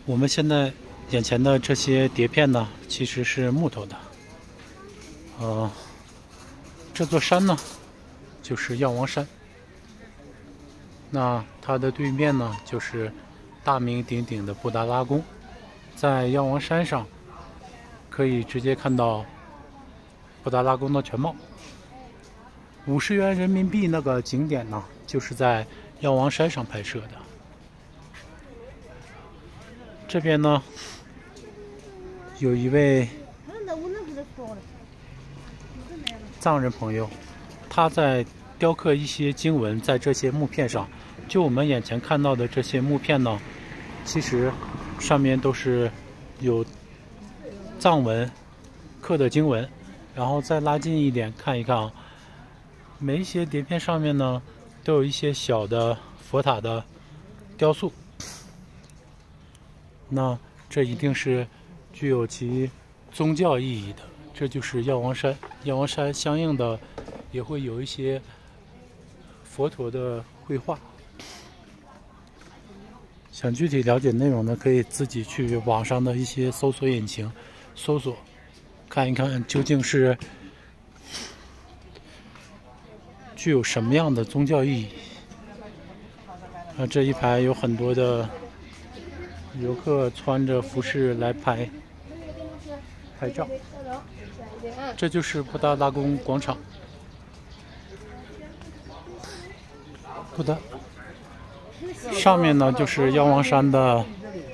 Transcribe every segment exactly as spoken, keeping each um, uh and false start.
我们现在眼前的这些碟片呢，其实是木头的。呃，这座山呢，就是药王山。那它的对面呢，就是大名鼎鼎的布达拉宫。在药王山上，可以直接看到布达拉宫的全貌。五十元人民币那个景点呢，就是在药王山上拍摄的。这边呢，有一位藏人朋友，他在雕刻一些经文在这些木片上。就我们眼前看到的这些木片呢，其实上面都是有藏文刻的经文。然后再拉近一点看一看啊，每一些碟片上面呢，都有一些小的佛塔的雕塑。那这一定是具有其宗教意义的，这就是药王山。药王山相应的也会有一些佛陀的绘画。想具体了解内容呢，可以自己去网上的一些搜索引擎搜索，看一看究竟是具有什么样的宗教意义。啊，这一排有很多的游客穿着服饰来拍拍照。这就是布达拉宫广场。布达上面呢就是药王山的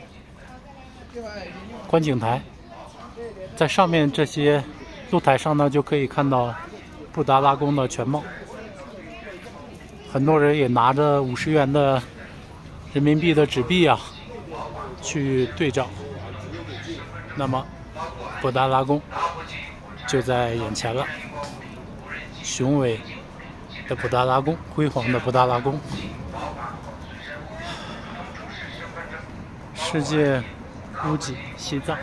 观景台，在上面这些露台上呢就可以看到布达拉宫的全貌。很多人也拿着五十元的人民币的纸币啊去对照。那么布达拉宫就在眼前了，雄伟的布达拉宫，辉煌的布达拉宫，世界屋脊西藏。